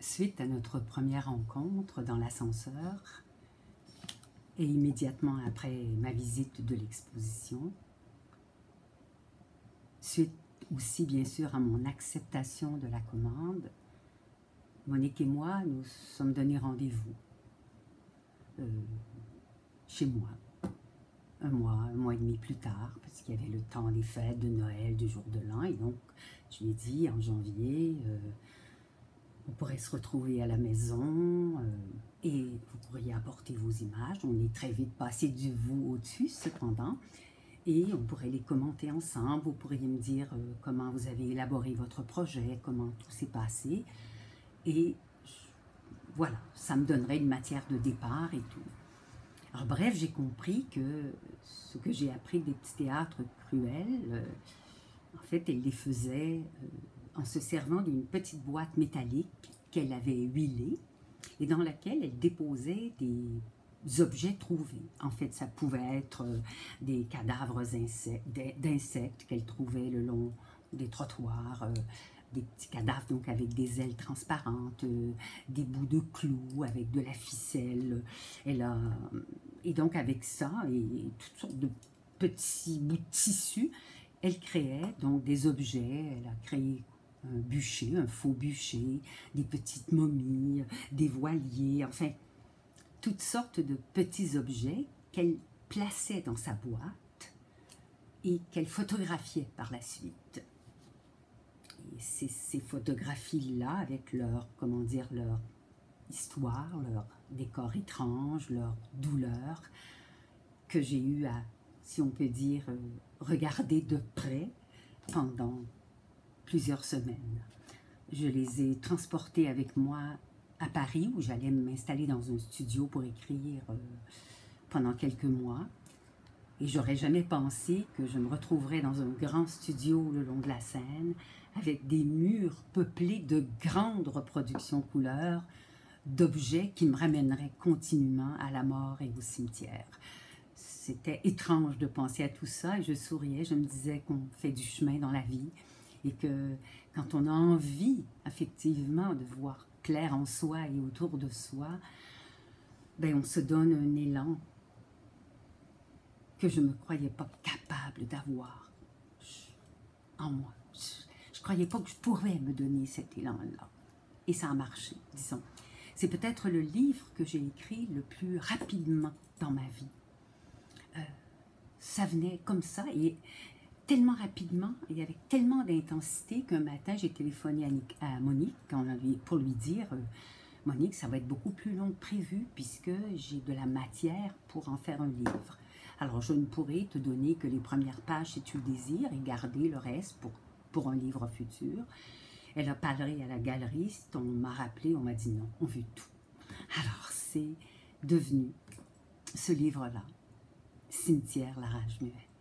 Suite à notre première rencontre dans l'ascenseur et immédiatement après ma visite de l'exposition, suite aussi bien sûr à mon acceptation de la commande, Monique et moi nous sommes donné rendez-vous chez moi, un mois et demi plus tard, parce qu'il y avait le temps des fêtes de Noël, du jour de l'an, et donc je lui ai dit en janvier, on pourrait se retrouver à la maison et vous pourriez apporter vos images. On est très vite passé du vous au-dessus cependant, et on pourrait les commenter ensemble. Vous pourriez me dire comment vous avez élaboré votre projet, comment tout s'est passé, et voilà, ça me donnerait une matière de départ et tout. Alors bref, j'ai compris que ce que j'ai appris des petits théâtres cruels, en fait, elle les faisait en se servant d'une petite boîte métallique qu'elle avait huilée et dans laquelle elle déposait des objets trouvés. En fait, ça pouvait être des cadavres d'insectes qu'elle trouvait le long des trottoirs, des petits cadavres donc avec des ailes transparentes, des bouts de clous avec de la ficelle. Et donc avec ça et toutes sortes de petits bouts de tissu, elle créait donc des objets. Elle a créé un bûcher, un faux bûcher, des petites momies, des voiliers, enfin toutes sortes de petits objets qu'elle plaçait dans sa boîte et qu'elle photographiait par la suite. Et c'est ces photographies-là, avec leur, comment dire, leur histoire, leur décor étrange, leur douleur, que j'ai eu à, si on peut dire, regarder de près pendant plusieurs semaines. Je les ai transportées avec moi à Paris, où j'allais m'installer dans un studio pour écrire pendant quelques mois. Et j'aurais jamais pensé que je me retrouverais dans un grand studio le long de la Seine, avec des murs peuplés de grandes reproductions couleurs, d'objets qui me ramèneraient continuellement à la mort et au cimetière. C'était étrange de penser à tout ça et je souriais, je me disais qu'on fait du chemin dans la vie et que quand on a envie effectivement de voir clair en soi et autour de soi, ben on se donne un élan que je ne me croyais pas capable d'avoir en moi. Je ne croyais pas que je pourrais me donner cet élan-là. Et ça a marché, disons. C'est peut-être le livre que j'ai écrit le plus rapidement dans ma vie. Ça venait comme ça et tellement rapidement et avec tellement d'intensité qu'un matin, j'ai téléphoné à Monique pour lui dire « Monique, ça va être beaucoup plus long que prévu puisque j'ai de la matière pour en faire un livre. Alors, je ne pourrai te donner que les premières pages si tu le désires et garder le reste pour un livre futur. » Elle a parlé à la galeriste, on m'a rappelé, on m'a dit non, on veut tout. Alors, c'est devenu ce livre-là, Cimetière, la rage muette.